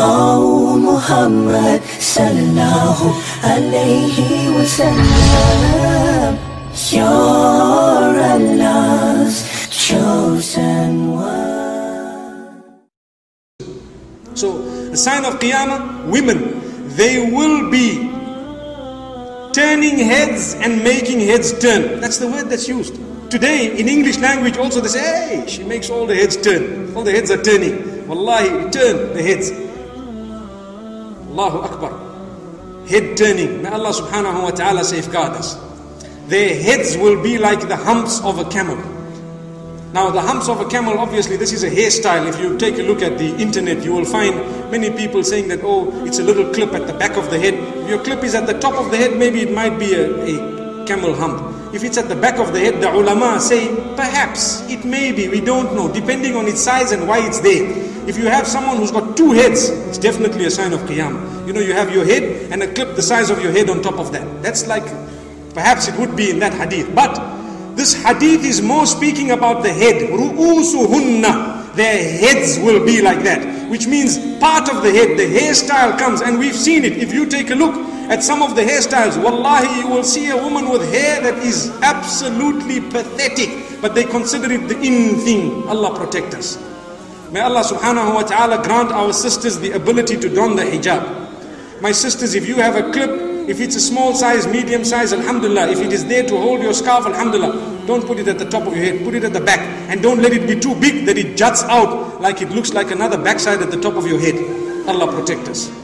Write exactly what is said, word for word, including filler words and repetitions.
Oh Muhammad sallallahu alayhi wa sallam, you're Allah's chosen one. So the sign of Qiyamah, women, they will be turning heads and making heads turn. That's the word that's used. Today in English language also they say, hey, she makes all the heads turn. All the heads are turning. Wallahi, turn the heads. Allahu Akbar. Head turning. May Allah subhanahu wa ta'ala safeguard us. Their heads will be like the humps of a camel. Now the humps of a camel, obviously this is a hairstyle. If you take a look at the internet, you will find many people saying that, oh, it's a little clip at the back of the head. If your clip is at the top of the head, maybe it might be a, a camel hump. If it's at the back of the head, the ulama say, perhaps, it may be, we don't know, depending on its size and why it's there. If you have someone who's got two heads, it's definitely a sign of Qiyamah. You know, you have your head and a clip the size of your head on top of that. That's like, perhaps it would be in that hadith. But this hadith is more speaking about the head. Ru'usuhunna. Their heads will be like that. Which means part of the head, the hairstyle comes. And we've seen it. If you take a look at some of the hairstyles, wallahi, you will see a woman with hair that is absolutely pathetic. But they consider it the in thing. Allah protect us. May Allah subhanahu wa ta'ala grant our sisters the ability to don the hijab. My sisters, if you have a clip, if it's a small size, medium size, alhamdulillah. If it is there to hold your scarf, alhamdulillah. Don't put it at the top of your head, put it at the back. And don't let it be too big that it juts out like it looks like another backside at the top of your head. Allah protect us.